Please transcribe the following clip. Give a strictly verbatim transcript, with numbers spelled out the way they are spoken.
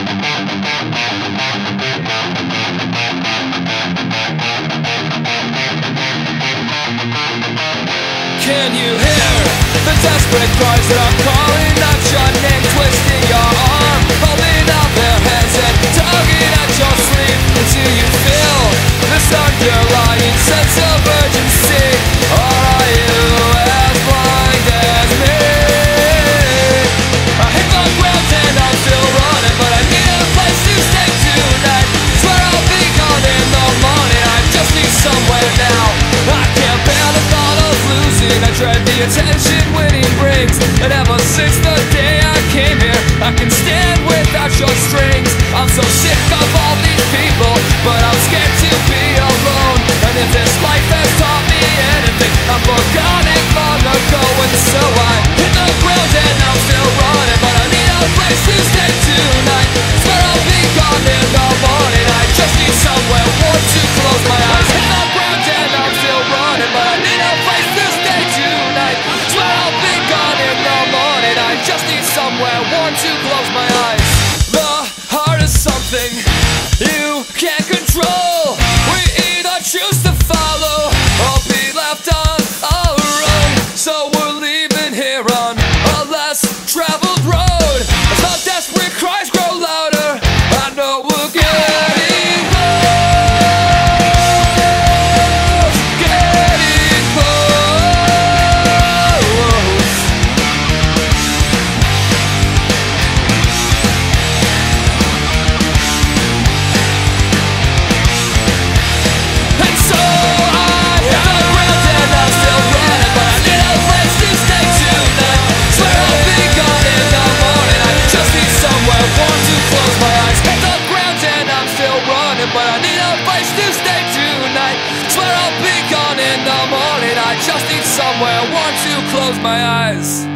Can you hear the desperate cries that are calling out your name, twisting your arm, holding out their hands and tugging at your sleeve? Do you feel this underlying sense of urgency, or are you as blind as me? I hit the ground and I'm still running, but I need a place to stay tonight. Swear I'll be gone in the morning, I just need somewhere now. I can't bear the thought of losing, I dread the attention winning brings. And ever since the day I came here, I can stand without your strings. I'm so sick of all these people, but I'm scared to be alone. And if this life has taught me anything, I've forgotten it long ago. And so I hit the ground and I'm still running, but I need a place to stay tonight. Swear I'll be gone in the morning, I just need somewhere warm to close my eyes. Hit the ground and I'm still running, but I need a place to stay tonight. Swear I'll be gone in the morning, I just need somewhere warm to close my eyes. The heart is something you can't control. We either choose to follow or be left on our own. So we're leaving here on a less traveled road. As our desperate cries grow louder, I know we're getting close, getting close. And so I hit the ground and I'm still running, but I need a place to stay tonight. Swear I'll be gone in the morning, I just need somewhere warm to close my eyes. Hit the ground and I'm still running, but I need a place to stay tonight. Swear I'll be gone in the morning, I just need somewhere warm to close my eyes.